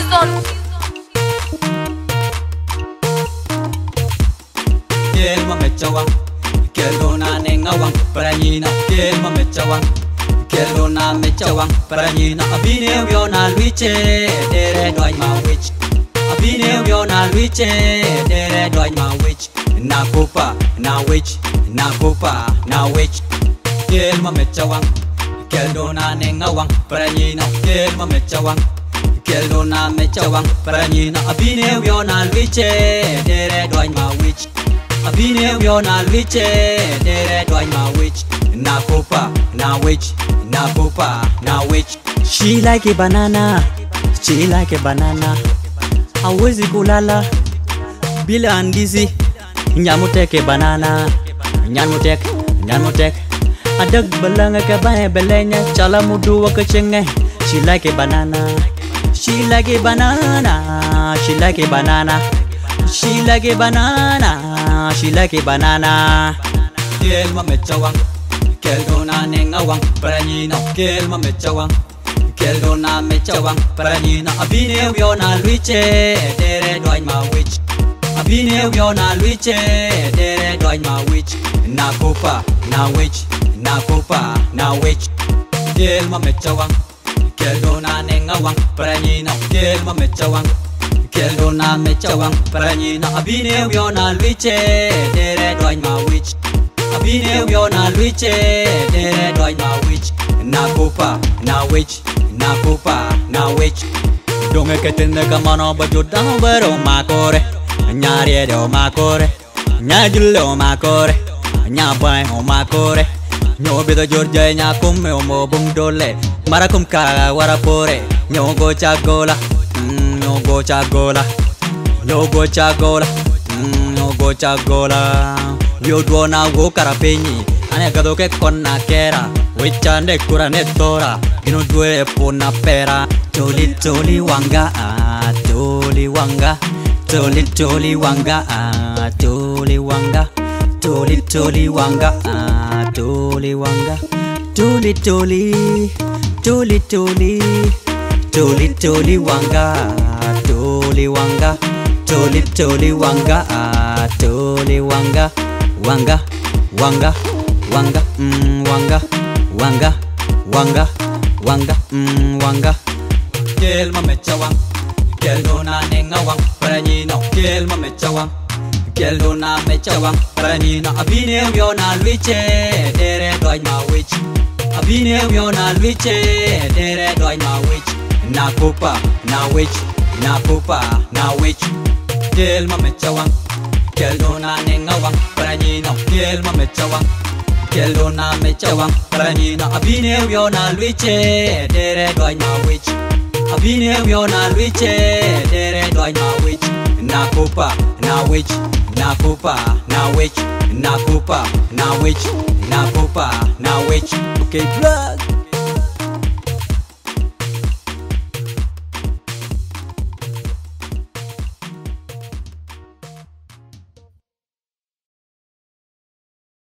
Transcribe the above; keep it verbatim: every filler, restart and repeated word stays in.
season. Kel ma mechawang, kelona nengawang, paranyina. Kel ma mechawang, kelona mechawang, paranyina. Abine wiona luiche, dere doy ma witch. Abine wiona luiche, dere doy ma witch. Na kupa, na witch, na kupa, na witch. Kel ma mechawang, kelona nengawang, paranyina. Kel ma mechawang, kelona mechawang, paranyina. Abine wiona luiche, dere doy ma witch. Abine wiona luiche, dere doy ma witch. Na kupa, na witch, na kupa, na witch. She like a banana, she like a banana. Hawezi kulala bila andizi. Nyamuteke banana, nyamutek, nyamutek. Adag balanga ka bae belenya, chala mudu wa kachenge. She like a banana, she like a banana, she like a banana, she like a banana, she like a banana. Kel ma mechawang, keldona nengawang, paranyina. Kel ma mechawang, keldona mechawang, paranyina. Abine wiona luiche, dere doy ma witch. Abine wiona luiche, dere doy ma witch. Na kupa, na witch, na kupa, na witch. Kel ma mechawang, keldona nengawang, paranyina. Kel ma mechawang, keldona mechawang, paranyina. Abine wiona luiche, dere doy ma witch. Abine wiona luiche, dere doy ma witch. Na kupa, na witch, na kupa, na witch. Donge ketende kamano bajudang bero makore. Nyari do makore, nyajule o makore, nyabai o makore. Nyobi do Georgia nyakume o mobung dole. Marakum kara warapore. Nyogo chagola, nyogo chagola, nyogo chagola, nyogo chagola. Yo duona wo karapenyi, ane gado ke konna kera. Wichande kurane tora, ino due puna pera. Toli toli wanga, toli wanga. Toli toli wanga, ah, toli wanga, toli toli wanga, ah, toli wanga, toli toli, toli toli, toli toli wanga, toli wanga, toli toli wanga, ah, toli wanga, wanga, wanga, wanga, mm, wanga, wanga, wanga, wanga, mm, wanga. Kel ma mechawang, keldona nengawang, paranyina. Kel ma mechawang, keldona mechawang, paranyina. Abine wiona luiche, dere doy ma witch. Abine wiona luiche, dere doy ma witch. Na kupa, na witch, na kupa, na witch. Kel ma mechawang, keldona nengawang, paranyina. Kel ma mechawang, keldona mechawang, paranyina. Abine wiona luiche, dere doy ma witch. Abine wiona luiche, dere doy ma witch. Na kupa, na witch, na kupa, na witch. Na kupa, na witch, na kupa, na witch. Okay, plug.